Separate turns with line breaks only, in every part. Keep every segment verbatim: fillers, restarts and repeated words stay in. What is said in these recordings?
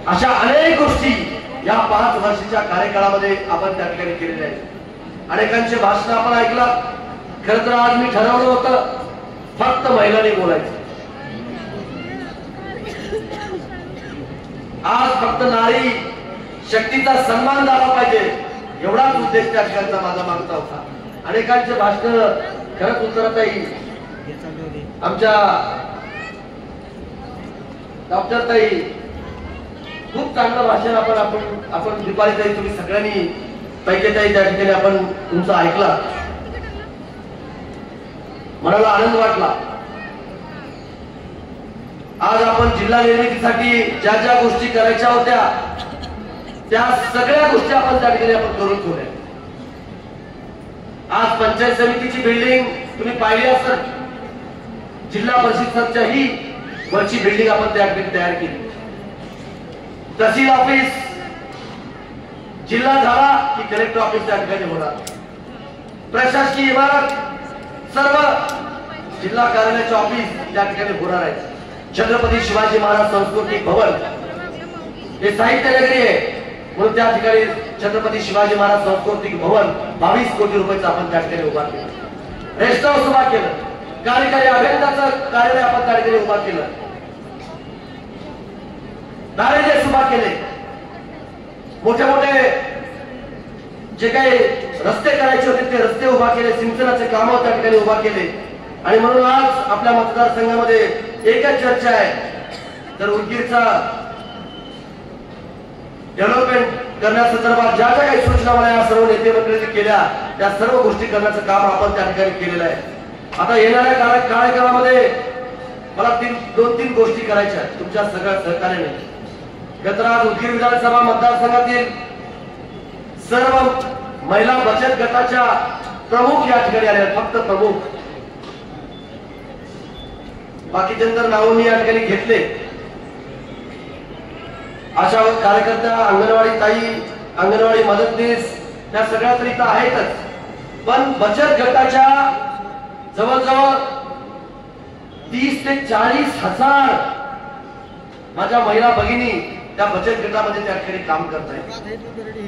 अशा अनेक गोष्टी या पाच वर्षाच्या कार्यकाळामध्ये आपण त्या ठिकाणी केलेल्या आहेत। अनेकांचे भाषण आपण ऐकला। खरं तर आज मी ठरवलं होतं फक्त महिलांनी बोलायचं, आज फक्त नारी शक्तीचा सन्मान झाला पाहिजे एवढाच उद्देश त्या ठिकाणचा माझा मागचा होता। अनेकांचे भाषण खरंच उत्तरात येईल। आमच्या डॉक्टर ताई खूप चांगलं भाषण आपण आपण आपण दीपाली ताई तुम्ही सगळ्यांनी पैकी ताई त्या ठिकाणी आपण तुमचं ऐकला, मनाला आनंद वाटला। आज आपण जिल्हा निर्मितीसाठी ज्या ज्या गोष्टी करायच्या होत्या त्या सगळ्या गोष्टी आपण त्या ठिकाणी आपण करून ठेवल्या। आज पंचायत समितीची बिल्डिंग तुम्ही पाहिली असेल, जिल्हा परिषदच्या ही वरची बिल्डिंग आपण त्या ठिकाणी तयार केली। तहसील ऑफिस जिल्हा झाला की कलेक्टर ऑफिस त्या ठिकाणी होणार। प्रशासकीय इमारत सर्व जिल्हा कार्यालयाचे ऑफिस त्या ठिकाणी होणार आहे। छत्रपती शिवाजी महाराज सांस्कृतिक भवन हे साहित्य नगरी आहे म्हणून त्या ठिकाणी छत्रपती शिवाजी महाराज सांस्कृतिक भवन बावीस कोटी रुपयाचं आपण त्या ठिकाणी उभा केलं। रेस्ट हाऊस उभा केलं, कार्यकारी अभियंत्याचं कार्यालय आपण त्या ठिकाणी उभा केलं, बॅरेजेस उभा केले, मोठे मोठे जे काही रस्ते करायचे होते ते रस्ते उभा केले, सिंचनाचे काम त्या ठिकाणी उभा केले। आणि म्हणून आज आपल्या मतदारसंघामध्ये एकच चर्चा आहे, जर उदगीरचा डेव्हलपमेंट करण्यासंदर्भात ज्या ज्या काही सूचना मला या सर्व नेते मंडळींनी केल्या त्या सर्व गोष्टी करण्याचं काम आपण त्या ठिकाणी केलेलं आहे। आता येणाऱ्या कार्यकाळामध्ये मला तीन दोन तीन गोष्टी करायच्या आहेत तुमच्या सगळ्या सहकार्याने। गत आज उदगीर विधानसभा मतदारसंघातील सर्व महिला बचत गटाच्या प्रमुख या ठिकाणी आले, फक्त प्रमुख, बाकीच्यांतर नाव मी या ठिकाणी घेतले। अशा कार्यकर्त्या, अंगणवाडी ताई, अंगणवाडी मदतनीस त्या सगळ्या तरी इथं आहेतच, पण बचत गटाच्या जवळजवळ तीस ते चाळीस हजार माझ्या महिला भगिनी त्या बचत गटामध्ये त्या ठिकाणी काम करत आहेत।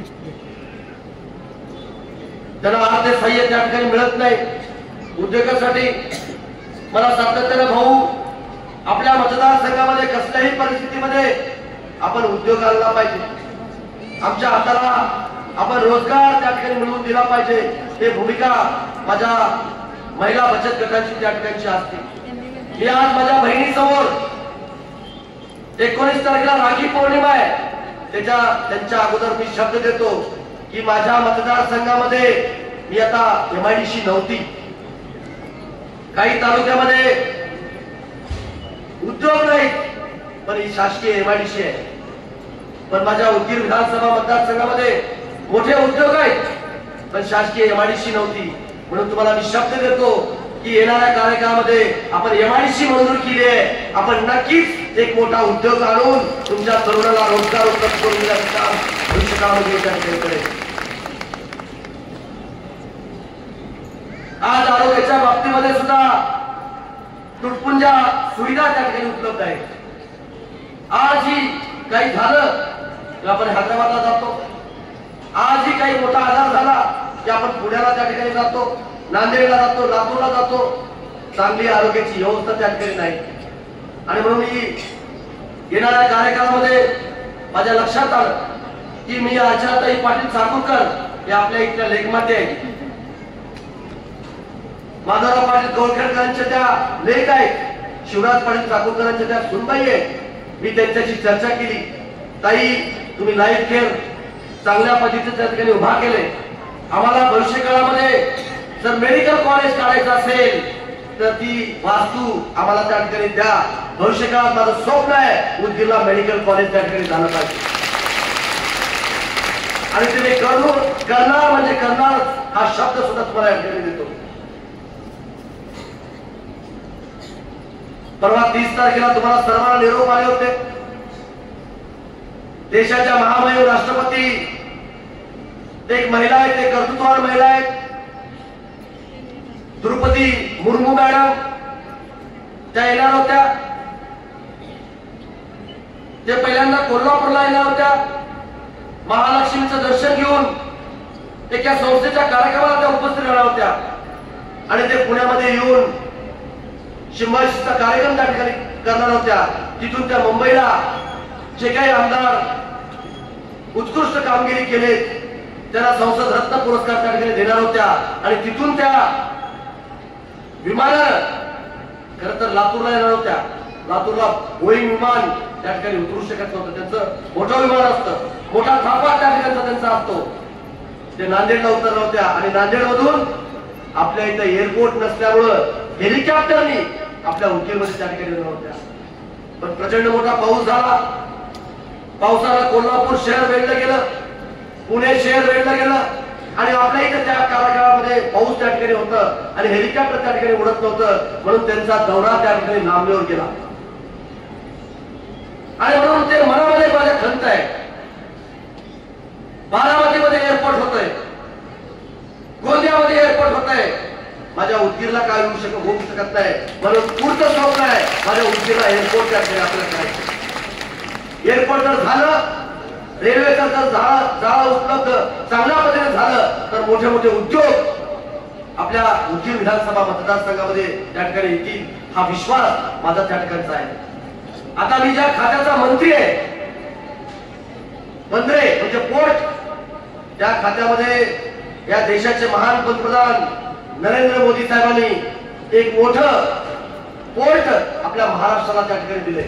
त्यांना अर्थसहाय्य त्या ठिकाणी मिळत नाही। उद्योगासाठी मला सातत्याने भाऊ आपल्या मतदारसंघामध्ये कसल्याही परिस्थितीमध्ये आपण उद्योग आणला पाहिजे, आमच्या हाताला आपण रोजगार त्या ठिकाणी मिळवून दिला पाहिजे, हे भूमिका माझ्या महिला बचत गटाची त्या ठिकाणची असते। मी आज माझ्या बहिणीसमोर एकोणीस तारखेला राखी पौर्णिमा आहे, त्याच्या त्यांच्या अगोदर मी शब्द देतो की माझ्या मतदारसंघामध्ये मी आता एमआयडीसी नव्हती, काही तालुक्यामध्ये उद्योग नाही पण ही शासकीय एमआयडीसी आहे, पण माझ्या उदगीर विधानसभा मतदारसंघामध्ये मोठे उद्योग आहेत पण शासकीय एमआयडीसी नव्हती। म्हणून तुम्हाला मी शब्द देतो की येणाऱ्या कार्यकाळामध्ये आपण एमआयडीसी मंजूर केली आहे, आपण नक्कीच एक मोठा उद्योग आणून तुमच्या तरुणाला रोजगार उपलब्ध करून देण्याचं काम भविष्यकाळामध्ये त्या ठिकाणी करेल। आज आरोग्याच्या बाबतीमध्ये सुद्धा तुटपुंजा सुविधा त्या ठिकाणी उपलब्ध आहेत। आजही काही झालं की आपण हैदराबादला जातो, आजही काही मोठा आजार झाला की आपण पुण्याला त्या ठिकाणी जातो, नांदेडला जातो, लातूरला जातो, चांगली आरोग्याची व्यवस्था त्या ठिकाणी नाही। आणि म्हणून मी येणाऱ्या कार्यक्रमामध्ये माझ्या लक्षात आलं की मी आचार्यताई पाटील चाकूरकर हे आपल्या इथल्या लेखमाते आहेत, माधवराव पाटील गोळखेडकरांच्या त्या लेख आहेत, शिवराज पाटील चाकूरकरांच्या त्या सुनबाई आहेत। मी त्यांच्याशी चर्चा केली, ताई तुम्ही लाईफ केअर चांगल्या पद्धतीने त्या ठिकाणी उभा केले, आम्हाला भविष्य काळामध्ये जर मेडिकल कॉलेज काढायचं असेल तर ती वास्तू आम्हाला त्या ठिकाणी द्या। भविष्य काळात माझं स्वप्न आहे उदगीरला मेडिकल कॉलेज त्या ठिकाणी झालं पाहिजे आणि ते करून करणार म्हणजे करणार हा शब्द सुद्धा तुम्हाला या ठिकाणी देतो। परवा तीस तारखेला तुम्हाला सर्वांना निरोप आले होते। देशाच्या महामहिम राष्ट्रपती एक महिला आहे, ते कर्तृत्ववान महिला आहेत, द्रौपदी मुर्मू मॅडम त्या येणार होत्या। ते पहिल्यांदा कोल्हापूरला येणार होत्या, महालक्ष्मीचं दर्शन घेऊन एका संस्थेच्या कार्यक्रमाला त्या उपस्थित राहणार होत्या आणि ते पुण्यामध्ये येऊन सिंहाशीचा कार्यक्रम त्या ठिकाणी करणार होत्या. तिथून त्या मुंबईला जे काही आमदार उत्कृष्ट कामगिरी केले त्यांना संसद रत्न पुरस्कार त्या ठिकाणी देणार होत्या आणि तिथून त्या विमानानं खरं तर लातूरला येणार होत्या. लातूरला बोईंग विमान त्या ठिकाणी उतरू शकत नव्हतं, त्यांचं मोठं विमान असतं, मोठा थापा त्या ठिकाणचा त्यांचा असतो. ते नांदेडला उतरल्या होत्या आणि नांदेड मधून आपल्या इथं एअरपोर्ट नसल्यामुळं हेलिकॉप्टरनी आपल्या उदगीरमध्ये त्या ठिकाणी येणार होत्या. पण प्रचंड मोठा पाऊस झाला. पावसाला कोल्हापूर शहर वेढलं गेलं, पुणे शहर वेढलं गेलं आणि आपल्या इथं त्या काळामध्ये पाऊस त्या ठिकाणी होतं आणि हेलिकॉप्टर त्या ठिकाणी उडत नव्हतं, म्हणून त्यांचा दौरा त्या ठिकाणी लांबणीवर गेला. आणि म्हणून ते मनामध्ये माझ्या खंत आहे. बारामतीमध्ये एअरपोर्ट होतंय, गोंदियामध्ये एअरपोर्ट होतंय, माझ्या उदगीरला काय होऊ शकत होऊ शकत नाही. म्हणून पुढचं स्वप्न आहे माझ्या उदगीरला एअरपोर्ट त्या ठिकाणी आपल्याला करायचं. एअरपोर्ट जर झालं, रेल्वेचं जर झालं जाळं उपलब्ध चांगल्या पद्धतीने झालं तर मोठे मोठे उद्योग आपल्या उदगीर विधानसभा मतदारसंघामध्ये त्या ठिकाणी येतील, हा विश्वास माझा त्या ठिकाणचा आहे. आता मी ज्या खात्याचा मंत्री आहे, बंदरे म्हणजे पोर्ट, त्या खात्यामध्ये या देशाचे महान पंतप्रधान नरेंद्र मोदी साहेबांनी एक मोठं पोर्ट आपल्या महाराष्ट्राला त्या ठिकाणी दिले,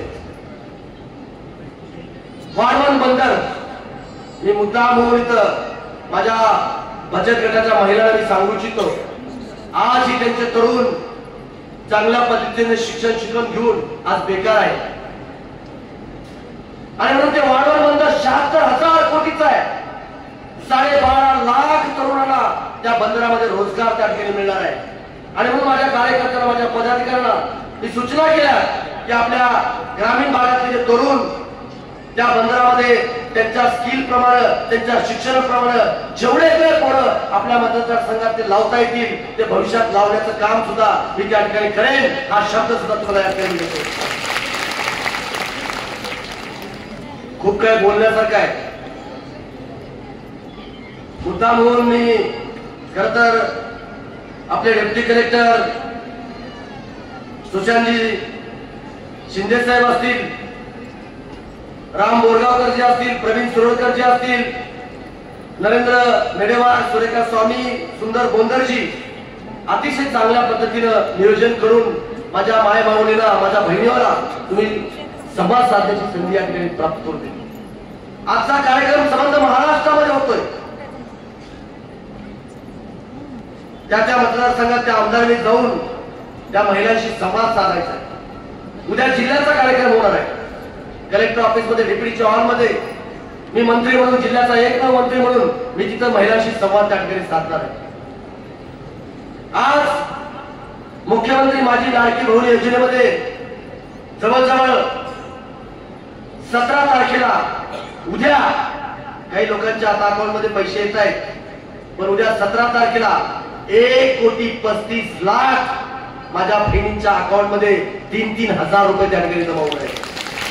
वाढवण बंदर. मी मुद्दाम म्हणून इथं माझ्या बचत गटाच्या महिलांना मी सांगू इच्छितो, आज ही त्यांचे तरुण चांगल्या पद्धतीने शिक्षण शिकून घेऊन आज बेकार आहे आणि म्हणून ते वाढवण बंदर शहात्तर हजार कोटीचा आहे. साडेबारा लाख तरुणांना त्या बंदरामध्ये रोजगार त्या ठिकाणी मिळणार आहे. आणि म्हणून माझ्या कार्यकर्त्यांना, माझ्या पदाधिकाऱ्यांना मी सूचना केल्या की आपल्या ग्रामीण भागातले जे तरुण त्या बंदरामध्ये त्यांच्या स्किल प्रमाणे, त्यांच्या शिक्षणाप्रमाणे जेवढे काही पोरं आपल्या मतदारसंघात ते लावता येतील ते भविष्यात लावण्याचं काम सुद्धा मी त्या ठिकाणी करेन, हा शब्द सुद्धा तुम्हाला या ठिकाणी देतो. खूप काही बोलण्यासारखं आहे. मुद्दा म्हणून मी खर तर आपले डेप्युटी कलेक्टर सुशांतजी शिंदे साहेब असतील, राम बोरगावकर जी असतील, प्रवीण सुरळकर जी असतील, नरेंद्र मेडेवार, सुरेखा स्वामी, सुंदर बोंदरजी अतिशय चांगल्या पद्धतीनं नियोजन करून माझ्या माय माऊलीला, माझ्या बहिणीला तुम्ही संवाद साधण्याची संधी या ठिकाणी प्राप्त करून दिली. आजचा कार्यक्रम संबंध महाराष्ट्रामध्ये होतोय. त्या त्या मतदारसंघात त्या आमदारांनी जाऊन त्या महिलांशी संवाद साधायचा. उद्या जिल्ह्याचा कार्यक्रम होणार आहे कलेक्टर ऑफिस मध्ये, डेप्युटीच्या हॉल मध्ये. मी मंत्री म्हणून, जिल्ह्याचा एक नव मंत्री म्हणून मी तिथं महिलांशी संवाद त्या ठिकाणी साधणार आहे. आज मुख्यमंत्री माझी लाडकी बहीण योजनेमध्ये जवळजवळ सतरा तारखेला उद्या काही लोकांच्या आता अकाउंट मध्ये पैसे येत आहेत, पण उद्या सतरा तारखेला एक कोटी पस्तीस लाख माझ्या बहिणींच्या अकाउंट मध्ये तीन तीन हजार रुपये त्या ठिकाणी जमा होत आहेत.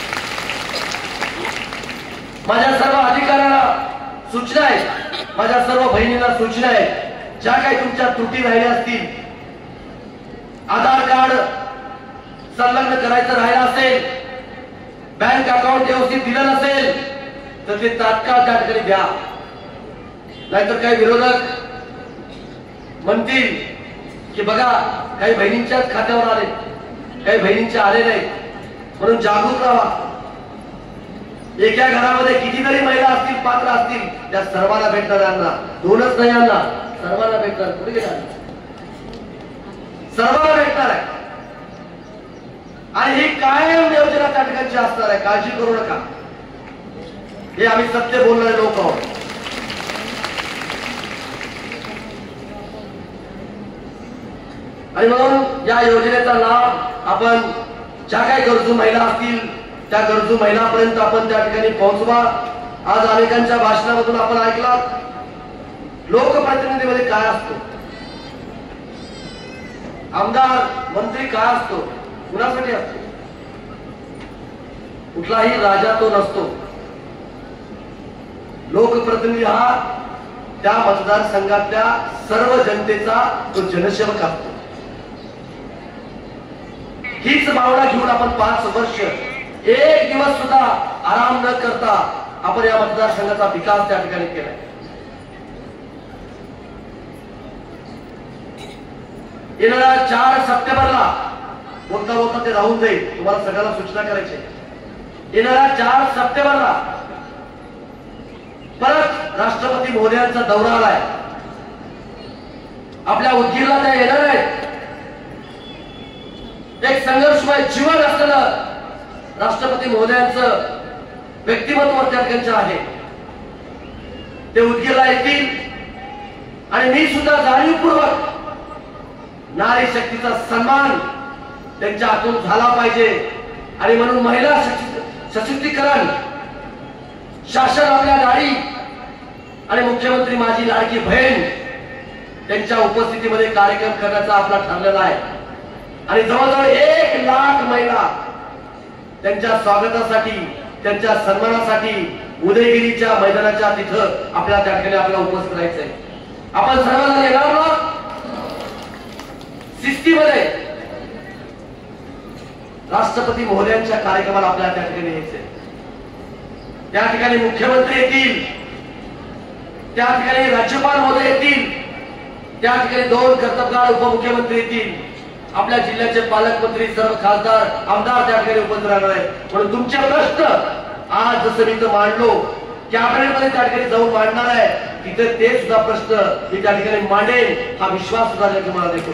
माझ्या सर्व अधिकाऱ्यांना सूचना आहे, माझ्या सर्व बहिणींना सूचना आहे, ज्या काही तुमच्या त्रुटी राहिल्या असतील, आधार कार्ड संलग्न करायचं राहिलं असेल, बँक अकाउंट व्यवस्थित दिलं नसेल तर ते तात्काळ त्या ठिकाणी द्या. नाहीतर काही विरोधक म्हणतील की बघा काही बहिणींच्याच खात्यावर आले, काही बहिणींच्या आले नाही, म्हणून जागरूक राहा. एका घरामध्ये कितीतरी महिला असतील, पात्र असतील, त्या सर्वांना भेटणार. यांना दोनच नाही, यांना सर्वांना भेटणार. कुठे गेला? सर्वांना भेटणार आहे आणि ही कायम योजना त्या ठिकाणची असणार आहे. काळजी करू नका, हे आम्ही सत्य बोलणारे लोक आहोत. आणि म्हणून या योजनेचा लाभ आपण ज्या काही गरजू महिला असतील त्या गरजू महिलांपर्यंत आपण त्या ठिकाणी पोहोचवा. आज अनेकांच्या भाषणामधून आपण ऐकला लोकप्रतिनिधीमध्ये काय असतो, आमदार मंत्री काय असतो, कुणासाठी असतो. कुठलाही राजा तो नसतो. लोकप्रतिनिधी हा त्या मतदारसंघातल्या सर्व जनतेचा तो जनसेवक असतो. हीच भावना घेऊन आपण पाच वर्ष एक दिवस सुद्धा आराम न करता आपण या मतदारसंघाचा विकास त्या ठिकाणी केलाय. येणाऱ्या चार सप्टेंबरला बोलता बोलता ते राहून जाईल, तुम्हाला सगळ्यांना सूचना करायची. येणाऱ्या चार सप्टेंबरला परत राष्ट्रपती महोदयांचा दौरा आलाय. आपल्या उदगीरला त्या येणार आहेत. एक संघर्षमय जीवन असलेलं राष्ट्रपती महोदयांचं व्यक्तिमत्व त्या ठिकाणचं आहे. ते उदगीरला येतील आणि मी सुद्धा जाणीवपूर्वक नारी शक्तीचा सन्मान त्यांच्या हातून झाला पाहिजे आणि म्हणून महिला सशक्तीकरण शासन आपल्या गाडी आणि मुख्यमंत्री माझी लाडकी बहीण त्यांच्या उपस्थितीमध्ये कार्यक्रम करण्याचा आपला ठरलेला आहे. आणि जवळजवळ एक लाख महिला त्यांच्या स्वागतासाठी त्यांच्या सन्मानासाठी उदयगिरीच्या मैदानाच्या तिथं आपल्या त्या ठिकाणी आपल्याला उपस्थित राहायचंय. आपण सर्वांना येणार ना शिस्तीमध्ये राष्ट्रपती महोदयांच्या कार्यक्रमाला आपल्याला त्या ठिकाणी यायचंय. त्या ठिकाणी मुख्यमंत्री येतील, त्या ठिकाणी राज्यपाल महोदय येतील, त्या ठिकाणी दोन कर्तबगार उपमुख्यमंत्री येतील, आपल्या जिल्ह्याचे पालकमंत्री सर्व खासदार आमदार त्या ठिकाणी उपस्थित राहणार आहेत. म्हणून तुमचे प्रश्न आज जसं मी तर मांडलो कॅबिनेटमध्ये त्या ठिकाणी जाऊन मांडणार आहे, तिथे ते सुद्धा प्रश्न मी त्या ठिकाणी मांडेल हा विश्वास सुद्धा तुम्हाला देतो.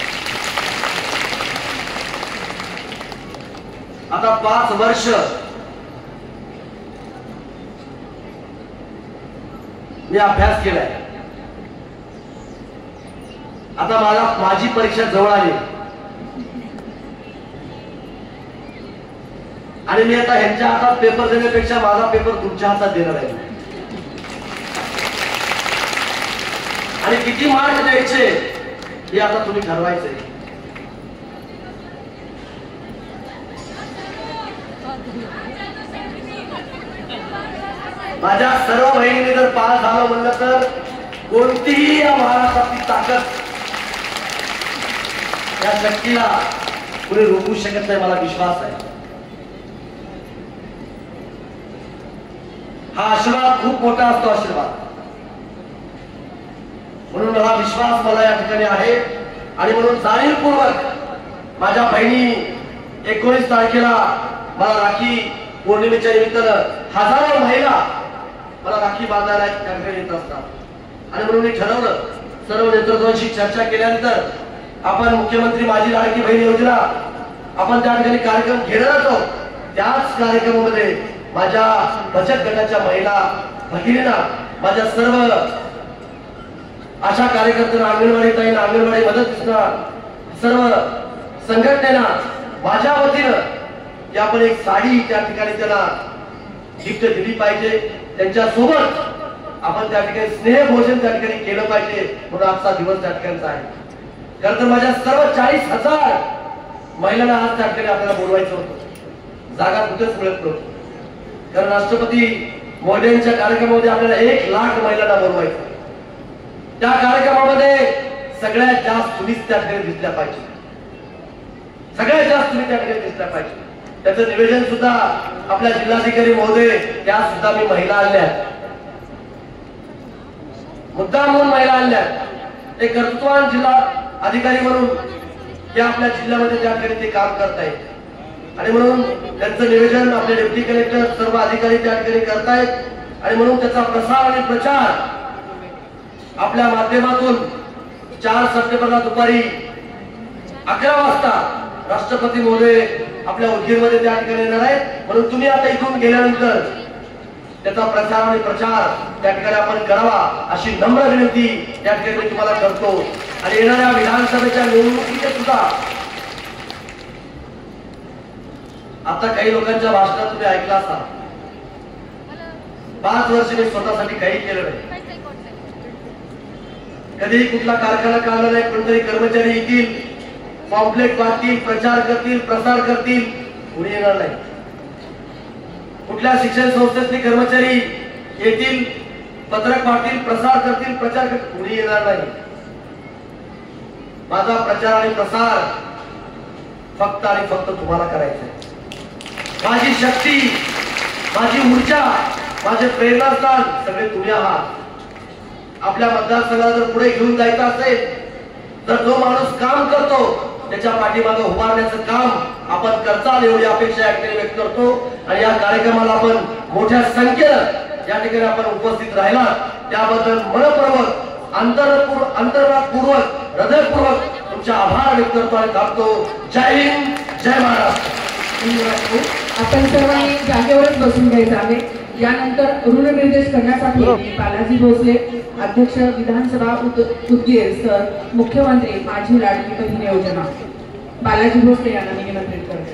आता पाच वर्ष मी अभ्यास केलाय. आता मला माझी परीक्षा जवळ आली आणि मी आता ह्यांच्या हातात पेपर देण्यापेक्षा माझा पेपर तुमच्या हातात देणार आहे. आणि किती मार्क द्यायचे हे आता तुम्ही ठरवायचंय. माझ्या सर्व बहिणीने जर पास झालं म्हणलं तर कोणतीही या महाराष्ट्रातली ताकद या शक्तीला कोणी रोखू शकत नाही, मला विश्वास आहे. हा आशीर्वाद खूप मोठा असतो आशीर्वाद. म्हणून हा विश्वास मला या ठिकाणी आहे आणि म्हणून जाणीवपूर्वक माझ्या बहिणी एकोणीस तारखेला मला राखी पौर्णिमेच्या निमित्तानं हजारो महिला मला राखी बांधायला त्या ठिकाणी येत असतात. आणि म्हणून मी ठरवलं सर्व नेतृत्वांशी चर्चा केल्यानंतर आपण मुख्यमंत्री माझी लाडकी बहीण योजना आपण त्या ठिकाणी कार्यक्रम घेणार आहोत. त्याच कार्यक्रमामध्ये माझ्या बचत गटाच्या महिला भगिनींना, माझ्या सर्व आशा कार्यकर्त्यांना, अंगणवाडी ताईंना, अंगणवाडी मदतनीसना, सर्व संघटनेला माझ्या वतीनं की आपण एक साडी त्या ठिकाणी त्यांना गिफ्ट दिली पाहिजे. त्यांच्या सोबत आपण त्या ठिकाणी स्नेह भोजन त्या ठिकाणी केलं पाहिजे. म्हणून आजचा दिवस त्या ठिकाणचा आहे. खरं तर माझ्या सर्व चाळीस हजार महिलांना आज त्या ठिकाणी आपल्याला बोलवायचं होतं, जागा कुठेच मिळत नव्हती. कारण राष्ट्रपती मोदींच्या कार्यक्रमामध्ये आपल्याला एक लाख महिलांना बोलवायचं. त्या कार्यक्रमामध्ये सगळ्यात जास्त तुम्हीच त्या ठिकाणी दिसल्या पाहिजे, सगळ्यात जास्त तुम्ही त्या ठिकाणी दिसल्या पाहिजे. त्याचं निवेदन सुद्धा आपल्या जिल्हाधिकारी महोदय त्या सुद्धा मी महिला आणल्या, मुद्दा म्हणून महिला आणल्या. ते कर्तृत्ववान जिल्हा अधिकारी म्हणून या आपल्या जिल्ह्यामध्ये त्या ठिकाणी ते काम करतायत. आणि म्हणून त्यांचं निवेदन आपले डेप्टी कलेक्टर सर्व अधिकारी त्या ठिकाणी करतायत. आणि म्हणून त्याचा प्रसार आणि प्रचार आपल्या माध्यमातून चार सप्टेंबरला दुपारी अकरा वाजता राष्ट्रपती महोदय आपल्या उदगीरमध्ये त्या ठिकाणी येणार आहेत. म्हणून तुम्ही आता इथून गेल्यानंतर त्याचा प्रचार आणि प्रचार त्या ठिकाणी आपण करावा अशी नम्र विनंती त्या ठिकाणी मी तुम्हाला करतो. आणि येणाऱ्या विधानसभेच्या निवडणुकीचे सुद्धा आता काही लोकांच्या भाषणात तुम्ही ऐकला असाल, पाच वर्ष मी स्वतःसाठी काही केलं नाही. कधीही कुठला कारखाना काढला नाही. कोणतरी कर्मचारी येतील, पॉम्पलेट वाटतील, प्रचार करतील, प्रसार करतील, कोणी येणार नाही. कुठल्या शिक्षण संस्थेतले कर्मचारी येतील, पत्रक पाठतील, प्रसार करतील, प्रचार करतील, कुणी येणार नाही. माझा प्रचार आणि प्रसार फक्त आणि फक्त तुम्हाला करायचा आहे. माझी शक्ती, माझी ऊर्जा, माझे प्रेरणास्थान सगळे तुम्ही आहात. आपल्या मतदारसंघाला जर पुढे घेऊन जायचं असेल तर जो माणूस काम करतो त्याच्या पाठीमागे उभारण्याचं काम आपण करताल एवढी अपेक्षा या ठिकाणी व्यक्त करतो. आणि या कार्यक्रमाला आपण मोठ्या संख्येनं या ठिकाणी आपण उपस्थित राहिला त्याबद्दल मनपूर्वक अंतरपूर्वक अंतर्भागपूर्वक हृदयपूर्वक तुमचे आभार व्यक्त करतो आणि थांबतो. जय हिंद, जय महाराष्ट्र.
आपण सर्वांनी जागेवरच बसून घ्यायचं आहे. यानंतर ऋणनिर्देश करण्यासाठी बालाजी भोसले अध्यक्ष विधानसभा उदगीर सर, मुख्यमंत्री माझी लाडकी बहीण योजना बालाजी भोसले यांना मी निमंत्रित करते.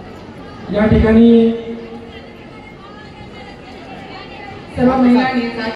या ठिकाणी
सर्व महिलांनी